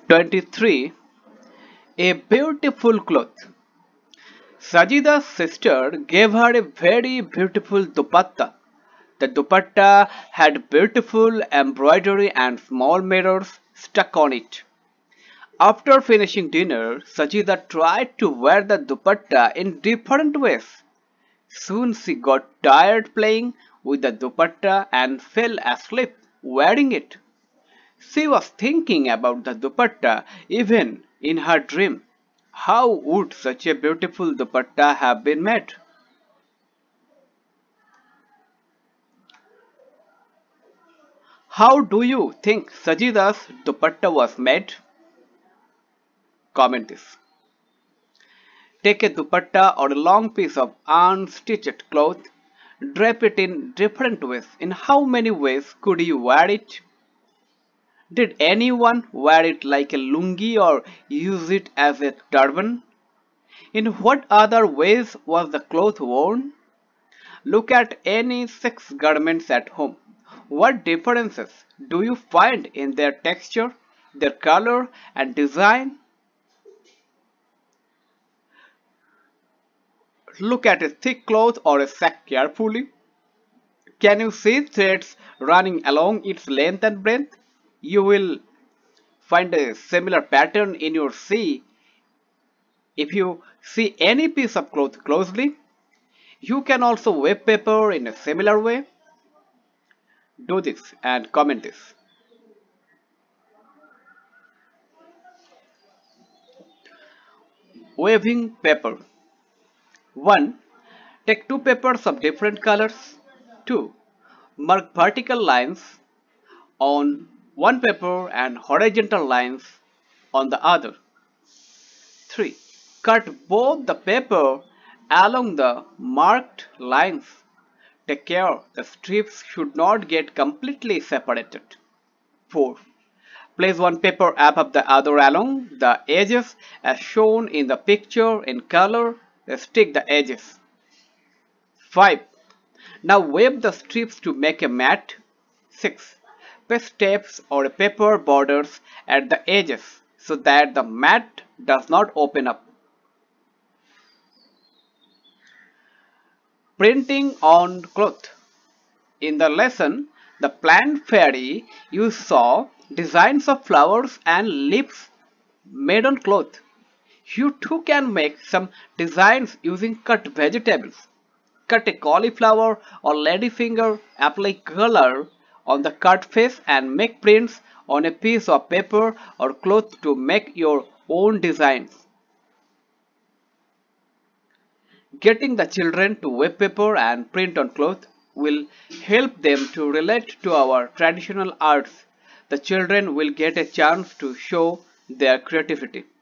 23. A beautiful cloth. Sajida's sister gave her a very beautiful dupatta. The dupatta had beautiful embroidery and small mirrors stuck on it. After finishing dinner, Sajida tried to wear the dupatta in different ways. Soon she got tired playing with the dupatta and fell asleep wearing it. She was thinking about the dupatta even in her dream. How would such a beautiful dupatta have been made? How do you think Sajida's dupatta was made? Comment this. Take a dupatta or a long piece of unstitched cloth, drape it in different ways. In how many ways could you wear it? Did anyone wear it like a lungi or use it as a turban? In what other ways was the cloth worn? Look at any six garments at home. What differences do you find in their texture, their color and design? Look at a thick cloth or a sack carefully. Can you see threads running along its length and breadth? You will find a similar pattern in your sea if you see any piece of cloth closely. You can also wave paper in a similar way. Do this and comment this. Waving paper. 1. Take two papers of different colors. 2. Mark vertical lines on one paper and horizontal lines on the other. 3. Cut both the paper along the marked lines. Take care the strips should not get completely separated. 4. Place one paper above the other along the edges as shown in the picture in color. Stick the edges. 5. Now wave the strips to make a mat. 6. Paste tapes or paper borders at the edges so that the mat does not open up. Printing on cloth. In the lesson, The Plant Fairy, you saw designs of flowers and leaves made on cloth. You too can make some designs using cut vegetables. Cut a cauliflower or ladyfinger, apply color on the cut face and make prints on a piece of paper or cloth to make your own designs. Getting the children to wave paper and print on cloth will help them to relate to our traditional arts. The children will get a chance to show their creativity.